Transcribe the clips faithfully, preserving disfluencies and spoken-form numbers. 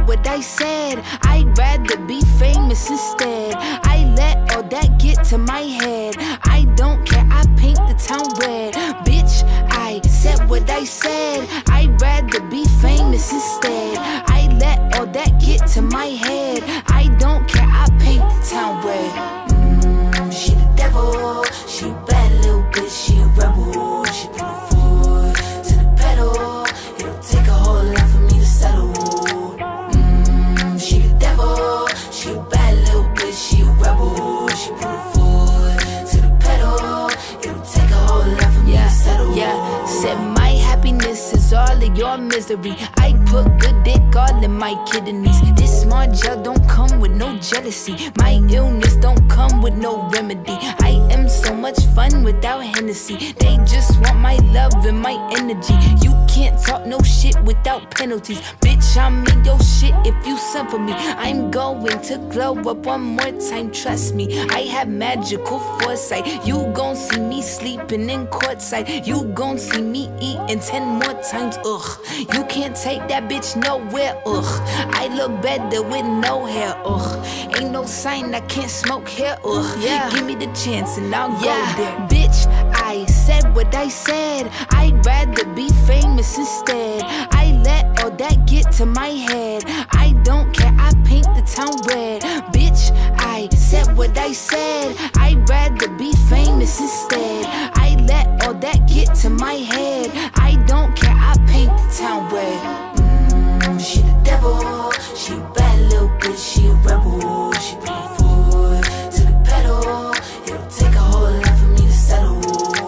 what I said. I'd rather be famous instead. I let all that get to my head. I don't care, I paint the town red. Bitch, I said what I said. I'd rather be famous instead. I let all that get to my head. I don't care, I paint the town red. Mmm, she the devil. She a bad little bitch, she a rebel. She put her foot to the pedal. It'll take a whole lot for me to settle. Mmm, she the devil. She a bad little bitch, she a rebel. She put her foot to the pedal. It'll take a whole lot for me yeah, to settle. Yeah, said my happiness is all of your misery. I put good dick all in my kidneys. This smart gel don't come with no jealousy. My illness don't come with no remedy. I am so much fun without Hennessy. They just want my love and my energy. You can't talk no shit without penalties. Bitch, I'm in your shit if you send for me. I'm going to glow up one more time, trust me. I have magical foresight. You gon' see me sleeping in courtside. You gon' see me eating ten more times, ugh. You can't take that bitch nowhere, ugh. I look better with no hair, ugh. Ain't no sign I can't smoke here, ugh. Yeah. Give me the chance and I'll yeah. go there. Bitch, I said what I said. I'd rather be famous instead. I let all that get to my head. I don't care, I paint the town red. Bitch, I said what I said. I'd rather be famous instead. I let all that get to my head. I don't care, I paint the town red. Mmm, she the devil. She a bad little bitch, she a rebel. She put her foot to the pedal. It'll take a whole lot for me to settle.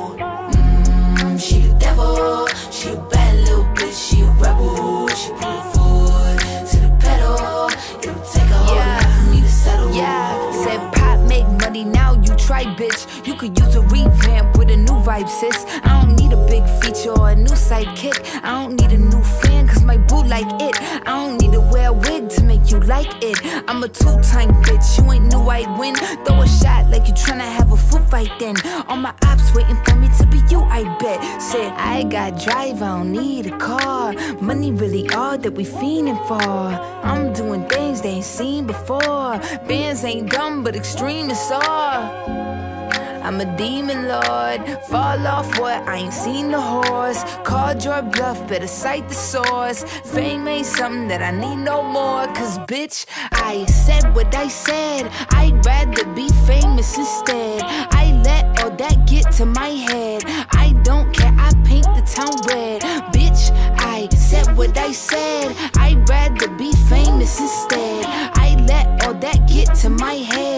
Mmm, she the devil. She a bad little bitch, she a rebel. She put her foot to the pedal. It'll take a whole yeah. lot for me to settle. Yeah, said pop make money, now you try, bitch. You could use a revamp with a new vibe, sis. I don't need a big feature or a new sidekick. I don't need a new fan, cause my boo like it. I don't need to wear a wig to make you like it. I'm a two-time bitch, you ain't knew I'd win. Throw a shot like you tryna have a foot fight then. All my ops waiting for me to be you, I bet. Said, I got drive, I don't need a car. Money really all that we fiending for. I'm doing things they ain't seen before. Bands ain't dumb, but extreme is all. I'm a demon lord, fall off what, I ain't seen the horse. Called your bluff, better cite the source. Fame ain't something that I need no more. Cause bitch, I said what I said. I'd rather be famous instead. I let all that get to my head. I don't care, I paint the town red. Bitch, I said what I said. I'd rather be famous instead. I let all that get to my head.